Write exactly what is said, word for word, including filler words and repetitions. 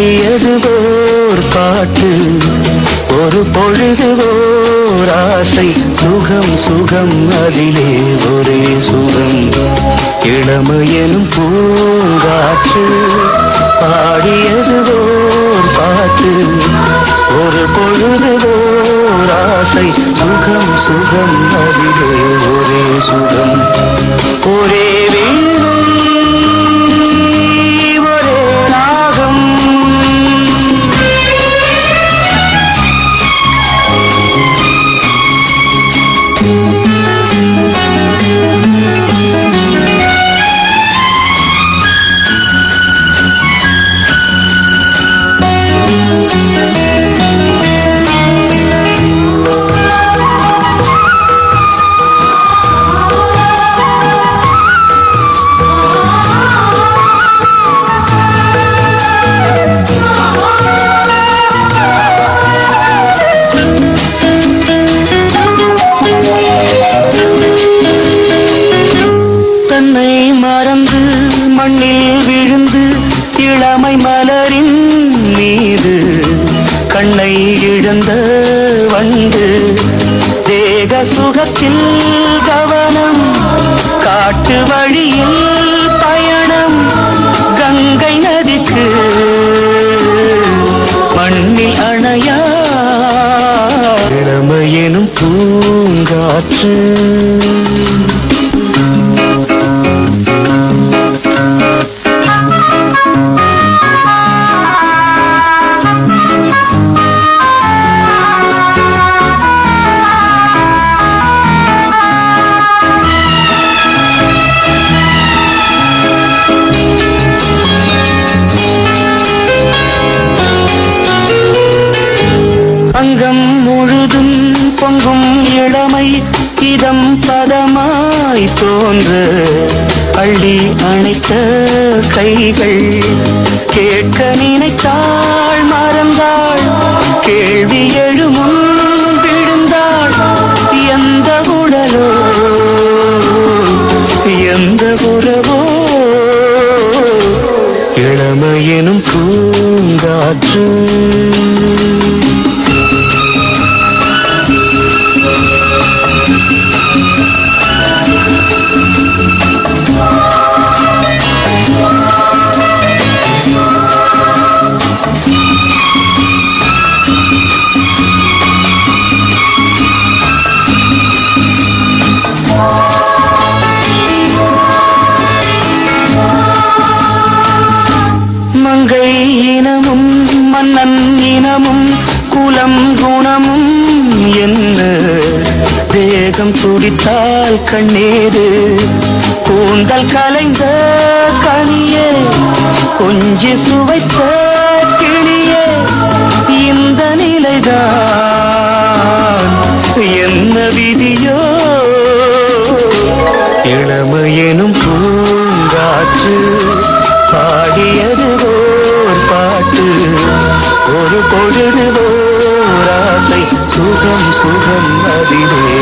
பாடியது ஓர் பாட்டு ஒரு பொழுது ஓர் ஆசை சுகம் சுகம் அதிலே ஒரே சுகம் இளமையெனும் பூங்காற்று பாடியது ஓர் பாட்டு ஒரு பொழுது ஓர் ஆசை சுகம் சுகம் அதிலே ஒரே சுகம் ஒரே மண்ணில் விழுந்து இளமை மலரின் மீது கண்ணை இழந்த வந்து தேக சுகத்தில் கவனம் காட்டு வழியில் பயணம் கங்கை நதிக்கு மண்ணில் அணையா இளமையெனும் பூங்காற்று அங்கம் முழுதும் பொங்கும் இளமை இதம் பதமாய் தோன்று அள்ளி அணைத்த கைகள் கேட்க நினைத்தாள் மறந்தாள் கேள்வி எழுமுன் விழுந்தாள் எந்த உடலோ எந்த உறவோ இளமையெனும் பூங்காற்று மங்கை இனமும் மன்னன் இனமும் குலம் குணமும் என்ன தேகம் துடித்தால் கண்ணீரு கூந்தல் கலைந்த கனியே கொஞ்சி சுவைத்த கிளியே இந்த நிலைதான் என்ன விதியோ இளமையெனும் பூங்காற்று பாடியது ஓர் பாட்டு ஒரு பொழுது ஓர் ஆசை சுகம் சுகம் அதிலே